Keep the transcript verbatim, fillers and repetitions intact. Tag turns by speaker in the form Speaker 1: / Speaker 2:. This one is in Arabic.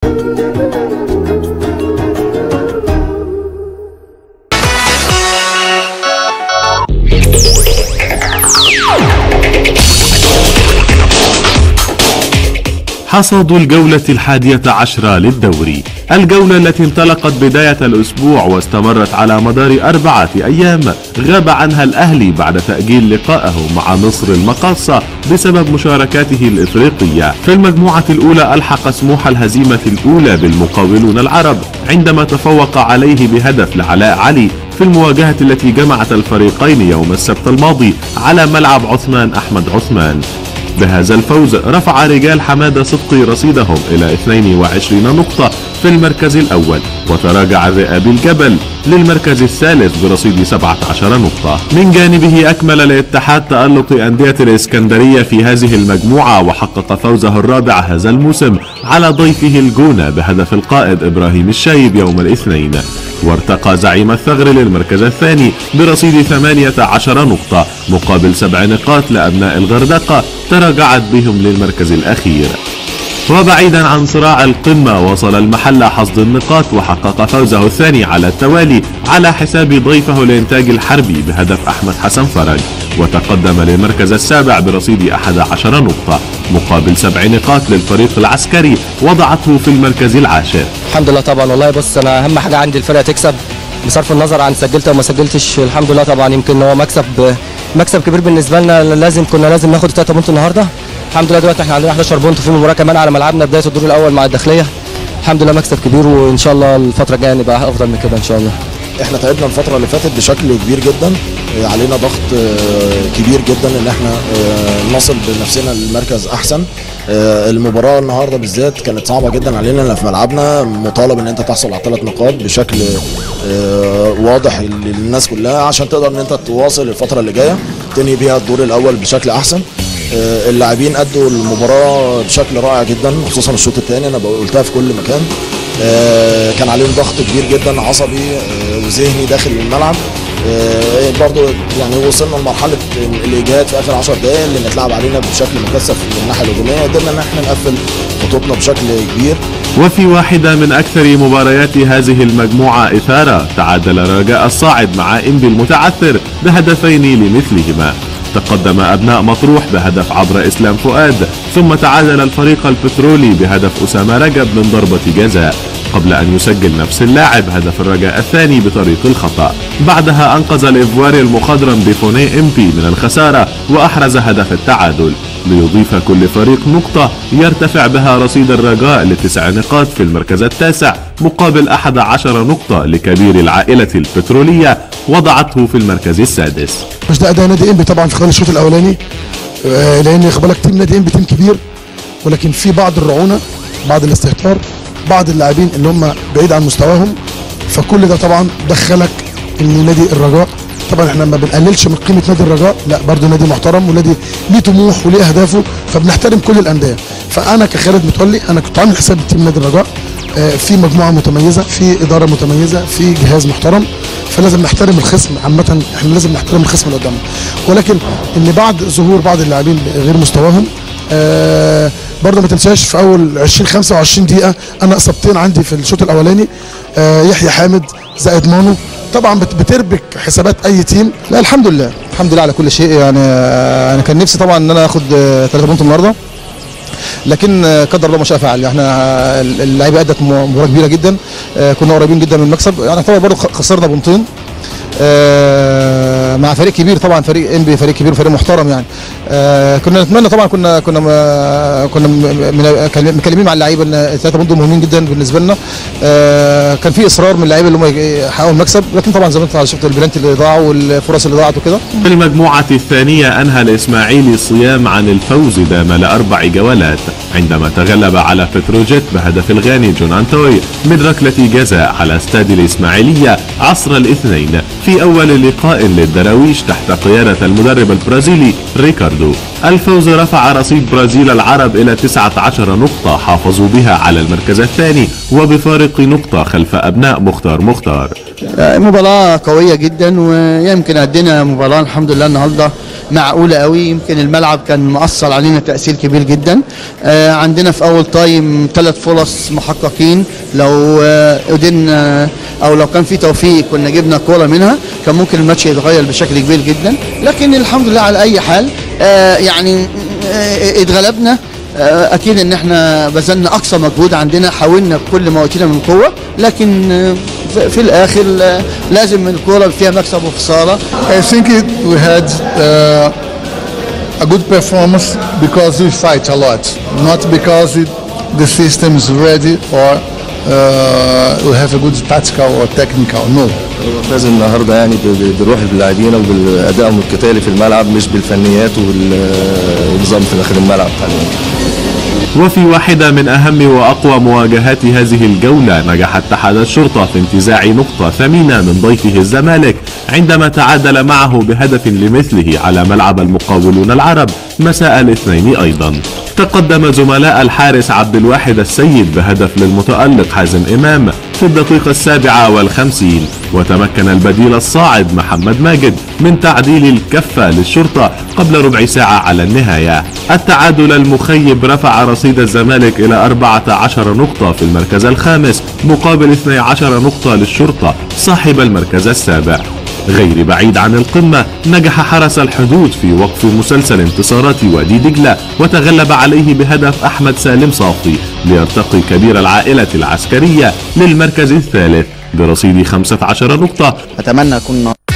Speaker 1: حصاد الجولة الحادية عشرة للدوري. الجولة التي انطلقت بداية الأسبوع واستمرت على مدار أربعة أيام غاب عنها الأهلي بعد تأجيل لقائه مع مصر المقاصة بسبب مشاركاته الإفريقية. في المجموعة الأولى ألحق سموحة الهزيمة الأولى بالمقاولون العرب عندما تفوق عليه بهدف لعلاء علي في المواجهة التي جمعت الفريقين يوم السبت الماضي على ملعب عثمان أحمد عثمان. بهذا الفوز رفع رجال حمادة صدقي رصيدهم إلى اثنين وعشرين نقطة في المركز الأول، وتراجع ذئاب الجبل للمركز الثالث برصيد سبعة عشر نقطة. من جانبه أكمل الاتحاد تألق أندية الإسكندرية في هذه المجموعة وحقق فوزه الرابع هذا الموسم على ضيفه الجونة بهدف القائد إبراهيم الشايب يوم الاثنين، وارتقى زعيم الثغر للمركز الثاني برصيد ثمانية عشر نقطة مقابل سبع نقاط لأبناء الغردقة تراجعت بهم للمركز الأخير. وبعيدا عن صراع القمة وصل المحلة حصد النقاط وحقق فوزه الثاني على التوالي على حساب ضيفه الإنتاج الحربي بهدف أحمد حسن فرج، وتقدم للمركز السابع برصيد أحد عشر نقطة مقابل سبع نقاط للفريق العسكري وضعته في المركز العاشر.
Speaker 2: الحمد لله طبعا والله. بص انا اهم حاجه عندي الفرقه تكسب بصرف النظر عن سجلت او ما سجلتش. الحمد لله طبعا، يمكن هو مكسب مكسب كبير بالنسبه لنا. لازم كنا لازم ناخد ثلاثة بونت النهارده. الحمد لله دلوقتي احنا عندنا احد عشر بونت في مباراه كمان على ملعبنا بدايه الدور الاول مع الداخليه. الحمد لله مكسب كبير، وان شاء الله الفتره الجايه نبقى افضل من كده ان شاء الله.
Speaker 3: احنا تعبنا الفتره اللي فاتت بشكل كبير جدا، علينا ضغط كبير جدا ان احنا نصل بنفسنا للمركز احسن. المباراه النهارده بالذات كانت صعبه جدا علينا، لان في ملعبنا مطالب ان انت تحصل على ثلاث نقاط بشكل واضح للناس كلها عشان تقدر ان انت تواصل الفتره اللي جايه تنهي بيها الدور الاول بشكل احسن. اللاعبين ادوا المباراه بشكل رائع جدا، خصوصا الشوط الثاني انا قلتها في كل مكان. كان عليهم ضغط كبير جدا عصبي وذهني داخل الملعب. برضو يعني وصلنا لمرحله الايجاد في اخر عشر دقائق اللي نتلعب علينا بشكل مكثف من الناحيه الهجوميه، قدرنا ان احنا نقفل خطوطنا بشكل كبير.
Speaker 1: وفي واحدة من أكثر مباريات هذه المجموعة إثارة تعادل رجاء الصاعد مع إنبي المتعثر بهدفين لمثلهما. تقدم أبناء مطروح بهدف عبر إسلام فؤاد، ثم تعادل الفريق البترولي بهدف أسامة رجب من ضربة جزاء قبل أن يسجل نفس اللاعب هدف الرجاء الثاني بطريق الخطأ. بعدها أنقذ الإيفواري المخضرم بفوني إمبي من الخسارة وأحرز هدف التعادل ليضيف كل فريق نقطة يرتفع بها رصيد الرجاء لتسع نقاط في المركز التاسع مقابل أحد عشر نقطة لكبير العائلة البترولية وضعته في المركز السادس.
Speaker 4: مش ده أداء نادي إنبي طبعا في خلال الشوط الأولاني، لأن خد بالك تيم نادي إنبي تيم كبير، ولكن في بعض الرعونة، بعض الاستهتار، بعض اللاعبين اللي هم بعيد عن مستواهم، فكل ده طبعا دخلك ان نادي الرجاء طبعا احنا ما بنقللش من قيمه نادي الرجاء، لا برضه نادي محترم ونادي ليه طموح وليه اهدافه، فبنحترم كل الانديه. فانا كخالد متولي انا كنت عامل حساب تيم نادي الرجاء في مجموعه متميزه، في اداره متميزه، في جهاز محترم، فلازم نحترم الخصم. عامه احنا لازم نحترم الخصم اللي قدامنا، ولكن ان بعد ظهور بعض اللاعبين غير مستواهم آه برضه ما تنساش في اول عشرين خمسة وعشرين دقيقه انا اصابتين عندي في الشوط الاولاني، آه يحيى حامد زائد مانو، طبعا بتربك حسابات اي تيم.
Speaker 2: لا الحمد لله الحمد لله على كل شيء. يعني انا كان نفسي طبعا ان انا اخد ثلاثة بونت النهارده، لكن قدر الله ما شاء فعل. احنا اللعيبه ادت مباراه كبيره جدا، كنا قريبين جدا من المكسب، يعني طبعا برضه خسرنا بونتين آه مع فريق كبير طبعا، فريق انبي فريق كبير وفريق محترم. يعني آه كنا نتمنى طبعا، كنا كنا كنا مكلمين مع اللعيبه ان الثلاثه بونت مهمين جدا بالنسبه لنا. آه كان في اصرار من اللعيبه اللي هم يحققوا المكسب، لكن طبعا زي ما انت شفت البلانتي اللي ضاعوا والفرص اللي ضاعت وكده.
Speaker 1: في المجموعه الثانيه انهى الاسماعيلي الصيام عن الفوز دام لاربع جولات عندما تغلب على بتروجيت بهدف الغاني جون انتوي من ركله جزاء على استاد الاسماعيليه عصر الاثنين في أول لقاء للدراويش تحت قيادة المدرب البرازيلي ريكاردو. الفوز رفع رصيد برازيل العرب إلى تسعة عشر نقطة حافظوا بها على المركز الثاني وبفارق نقطة خلف أبناء مختار مختار.
Speaker 5: مباراة قوية جدا، ويمكن أدينا مباراة الحمد لله النهارده معقوله قوي. يمكن الملعب كان مأثر علينا تأثير كبير جدا. آه عندنا في اول تايم ثلاث فرص محققين، لو آه قدرنا او لو كان في توفيق كنا جبنا كوره منها كان ممكن الماتش يتغير بشكل كبير جدا. لكن الحمد لله على اي حال آه يعني آه اتغلبنا. آه اكيد ان احنا بذلنا اقصى مجهود عندنا، حاولنا بكل ما اوتينا من قوه، لكن آه في الاخر آه لازم الكوره فيها مكسب وخساره.
Speaker 6: I think it, we had uh, a good performance because we fight a lot, not because it, the system is ready or uh, we have a good tactical or technical. No.
Speaker 2: فاز النهارده يعني بروح اللاعبين وبالاداء القتالي في الملعب، مش بالفنيات والنظام في داخل الملعب.
Speaker 1: وفي واحدة من أهم وأقوى مواجهات هذه الجولة نجح اتحاد الشرطة في انتزاع نقطة ثمينة من ضيفه الزمالك عندما تعادل معه بهدف لمثله على ملعب المقاولون العرب مساء الاثنين أيضا. تقدم زملاء الحارس عبد الواحد السيد بهدف للمتألق حازم إمام في الدقيقة السابعة والخمسين، وتمكن البديل الصاعد محمد ماجد من تعديل الكفة للشرطة قبل ربع ساعة على النهاية. التعادل المخيب رفع رصيد الزمالك إلى أربعة عشر نقطة في المركز الخامس مقابل اثنتي عشرة نقطة للشرطة صاحب المركز السابع. غير بعيد عن القمة نجح حرس الحدود في وقف مسلسل انتصارات وادي دجلة وتغلب عليه بهدف أحمد سالم صافي ليرتقي كبير العائلة العسكرية للمركز الثالث برصيد خمسة عشر نقطة.
Speaker 5: أتمنى أكون